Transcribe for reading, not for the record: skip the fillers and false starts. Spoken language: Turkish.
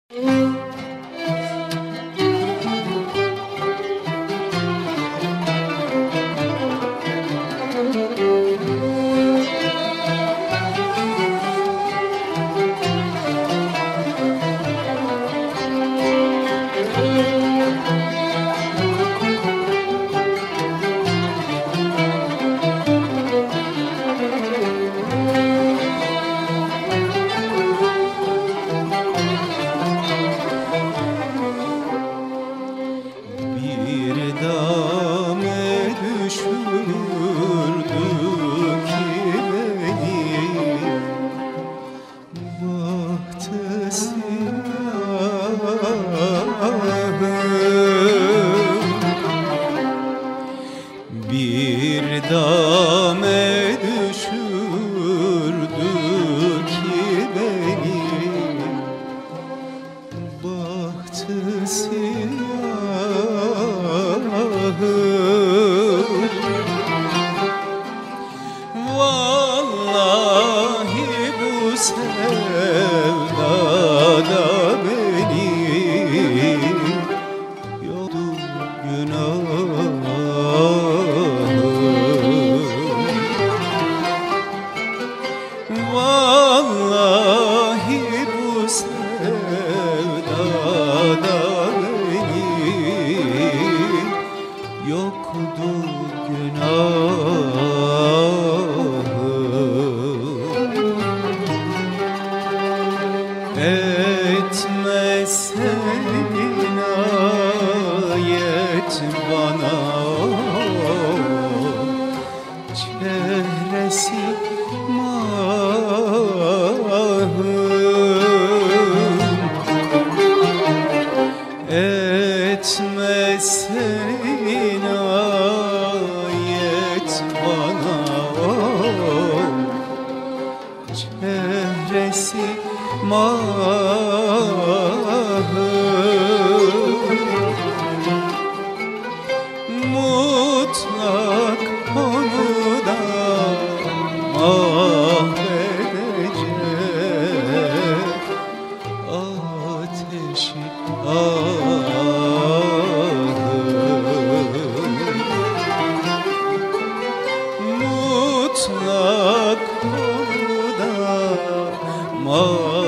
Bir dame düşürdü ki beni, bahtı siyahım. Vallahi bu sevdada beni yoldu günahım. Vallahi bu sevdada beni yoktu günahım. Etmeseydin ayet bana, çehresi mahım. Etmeseydin ayet bana, çehresi mahım. Mutlak onu da mahvedecek ateşi ahım. Mutlak onu da mahvedecek